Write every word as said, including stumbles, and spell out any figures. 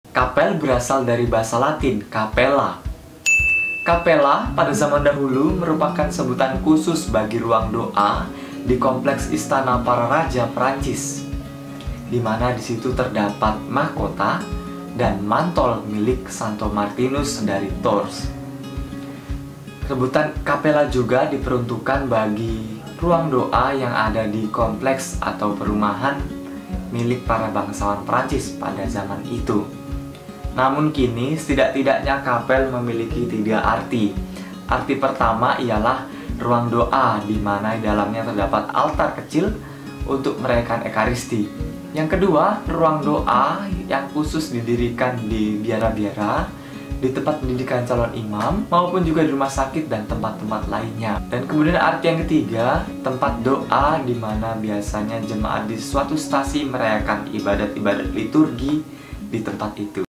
Kapel berasal dari bahasa Latin, capella. Kapela pada zaman dahulu merupakan sebutan khusus bagi ruang doa di kompleks istana para raja Prancis, di mana di situ terdapat mahkota dan mantol milik Santo Martinus dari Tours. Sebutan kapela juga diperuntukkan bagi ruang doa yang ada di kompleks atau perumahan milik para bangsawan Prancis pada zaman itu. Namun kini setidak-tidaknya kapel memiliki tiga arti. Arti pertama ialah ruang doa di mana di dalamnya terdapat altar kecil untuk merayakan Ekaristi. Yang kedua, ruang doa yang khusus didirikan di biara-biara, di tempat pendidikan calon imam, maupun juga di rumah sakit dan tempat-tempat lainnya. Dan kemudian arti yang ketiga, tempat doa di mana biasanya jemaat di suatu stasi merayakan ibadat-ibadat liturgi di tempat itu.